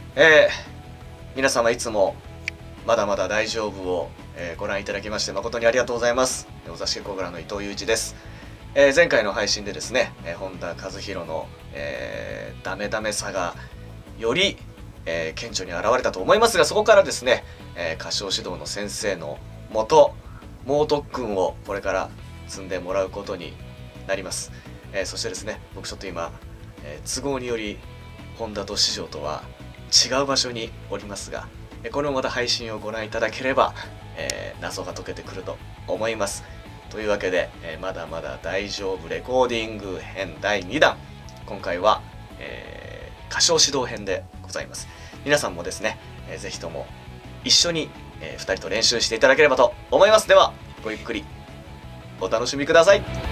皆様いつもまだまだ大丈夫を、ご覧いただきまして誠にありがとうございます。お座敷コブラの伊藤裕二です。前回の配信でですね、本田和弘の、ダメダメさがより、顕著に現れたと思いますが、そこからですね、歌唱指導の先生のもと猛特訓をこれから積んでもらうことになります。そしてですね、僕ちょっと今、都合により本田と師匠とは違う場所におりますが、これもまた配信をご覧いただければ、謎が解けてくると思います。というわけで、まだまだ大丈夫レコーディング編第2弾、今回は、歌唱指導編でございます。皆さんもですね、ぜひとも一緒に、2人と練習していただければと思います。ではごゆっくりお楽しみください。